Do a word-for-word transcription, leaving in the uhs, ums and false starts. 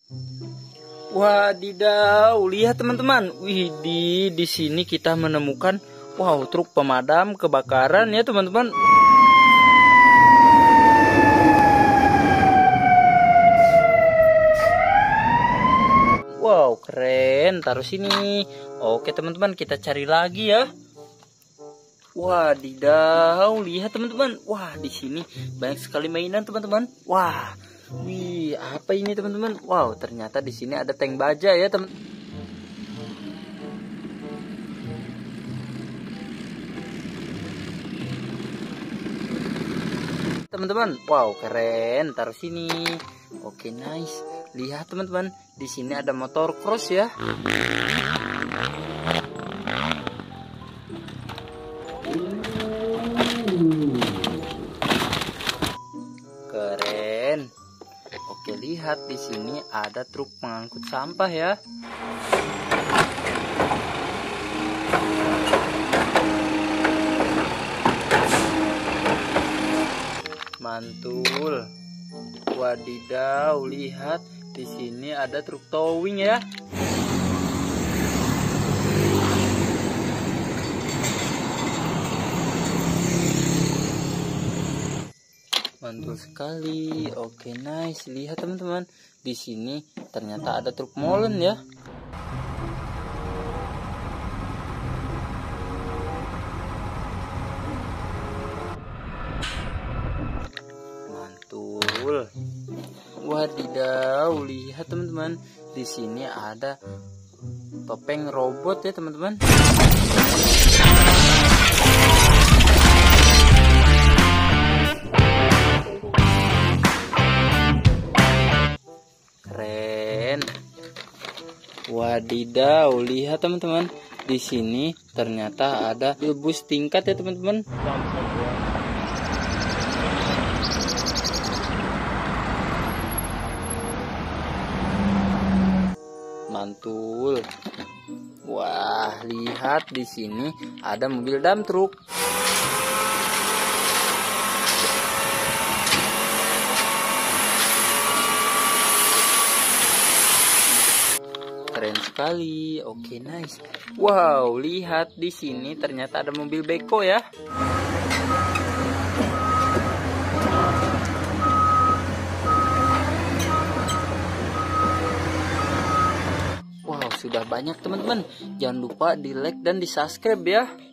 Wadidaw, lihat teman-teman. Wih, di di sini kita menemukan wow, truk pemadam kebakaran ya, teman-teman. Wow, keren. Taruh sini. Oke, teman-teman, kita cari lagi ya. Wadidaw, lihat teman-teman. Wah, di sini banyak sekali mainan, teman-teman. Wah. Wih, apa ini teman-teman? Wow, ternyata di sini ada tank baja ya, teman. Teman-teman, wow, keren. Taruh sini. Oke, nice. Lihat teman-teman, di sini ada motor cross ya. Keren. Oke, lihat di sini ada truk pengangkut sampah ya. Mantul. Wadidaw, lihat di sini ada truk towing ya. Mantul sekali. Oke, nice. Lihat teman-teman, di sini ternyata ada truk molen ya. Mantul. Wadidaw, lihat teman-teman, di sini ada topeng robot ya, teman-teman. Keren. Wadidaw, lihat teman-teman, di sini ternyata ada bus tingkat ya, teman-teman. Mantul. Wah, lihat di sini ada mobil dump truck. Keren sekali. Oke, nice. Wow, lihat di sini ternyata ada mobil beko ya. Wow, sudah banyak teman-teman. Jangan lupa di like dan di subscribe ya.